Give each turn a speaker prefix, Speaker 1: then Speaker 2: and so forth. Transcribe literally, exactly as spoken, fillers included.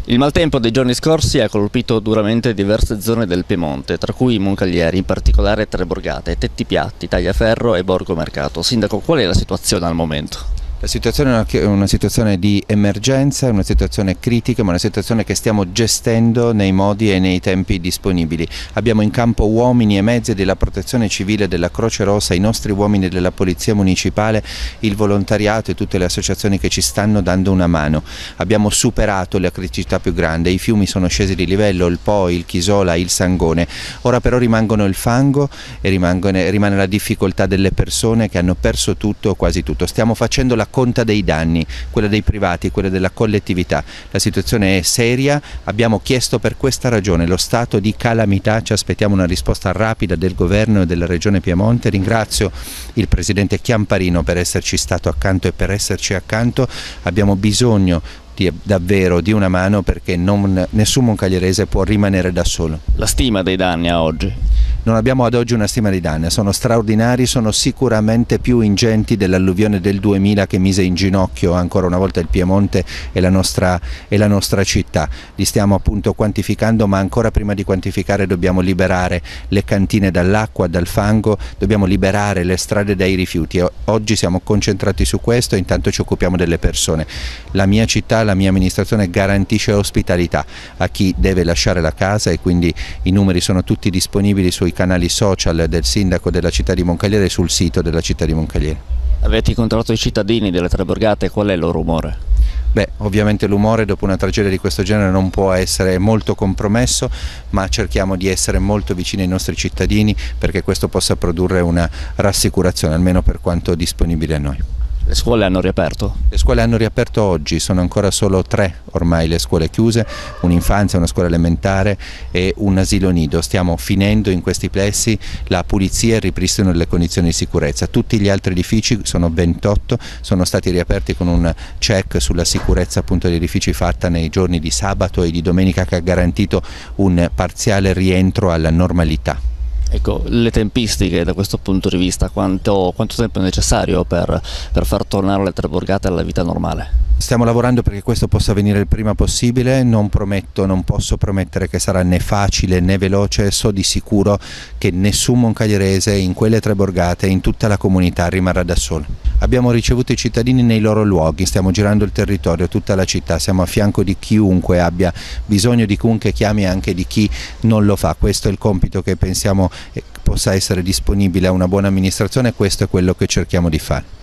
Speaker 1: Il maltempo dei giorni scorsi ha colpito duramente diverse zone del Piemonte, tra cui Moncalieri, in particolare Tre Borgate, Tetti Piatti, Tagliaferro e Borgo Mercato. Sindaco, qual è la situazione al momento?
Speaker 2: La situazione è una situazione di emergenza, è una situazione critica, ma una situazione che stiamo gestendo nei modi e nei tempi disponibili. Abbiamo in campo uomini e mezzi della Protezione Civile, della Croce Rossa, i nostri uomini della Polizia Municipale, il volontariato e tutte le associazioni che ci stanno dando una mano. Abbiamo superato la criticità più grande, i fiumi sono scesi di livello, il Po, il Chisola, il Sangone. Ora però rimangono il fango e rimane, rimane la difficoltà delle persone che hanno perso tutto o quasi tutto. Stiamo facendo la conta dei danni, quella dei privati, quella della collettività. La situazione è seria, abbiamo chiesto per questa ragione lo stato di calamità, ci aspettiamo una risposta rapida del governo e della regione Piemonte. Ringrazio il presidente Chiamparino per esserci stato accanto e per esserci accanto. Abbiamo bisogno di, davvero di una mano, perché non, nessun moncalierese può rimanere da solo.
Speaker 1: La stima dei danni a oggi?
Speaker 2: Non abbiamo ad oggi una stima di danni, sono straordinari, sono sicuramente più ingenti dell'alluvione del duemila che mise in ginocchio ancora una volta il Piemonte e la nostra, e la nostra città. Li stiamo appunto quantificando, ma ancora prima di quantificare dobbiamo liberare le cantine dall'acqua, dal fango, dobbiamo liberare le strade dai rifiuti. Oggi siamo concentrati su questo e intanto ci occupiamo delle persone. La mia città, la mia amministrazione garantisce ospitalità a chi deve lasciare la casa, e quindi i numeri sono tutti disponibili sui canali social del sindaco della città di Moncalieri e sul sito della città di Moncalieri.
Speaker 1: Avete incontrato i cittadini delle Tre Borgate, qual è il loro umore?
Speaker 2: Beh, ovviamente l'umore dopo una tragedia di questo genere non può essere molto compromesso, ma cerchiamo di essere molto vicini ai nostri cittadini perché questo possa produrre una rassicurazione, almeno per quanto disponibile a noi.
Speaker 1: Le scuole hanno riaperto?
Speaker 2: Le scuole hanno riaperto oggi, sono ancora solo tre ormai le scuole chiuse, un'infanzia, una scuola elementare e un asilo nido. Stiamo finendo in questi plessi la pulizia e il ripristino delle condizioni di sicurezza. Tutti gli altri edifici, sono ventotto, sono stati riaperti con un check sulla sicurezza appunto degli edifici fatta nei giorni di sabato e di domenica, che ha garantito un parziale rientro alla normalità.
Speaker 1: Ecco, le tempistiche da questo punto di vista, quanto, quanto tempo è necessario per, per far tornare le Tre Borgate alla vita normale?
Speaker 2: Stiamo lavorando perché questo possa avvenire il prima possibile, non prometto, non posso promettere che sarà né facile né veloce, so di sicuro che nessun moncalierese in quelle Tre Borgate e in tutta la comunità rimarrà da solo. Abbiamo ricevuto i cittadini nei loro luoghi, stiamo girando il territorio, tutta la città, siamo a fianco di chiunque abbia bisogno, di chiunque chiami, anche di chi non lo fa. Questo è il compito che pensiamo possa essere disponibile a una buona amministrazione e questo è quello che cerchiamo di fare.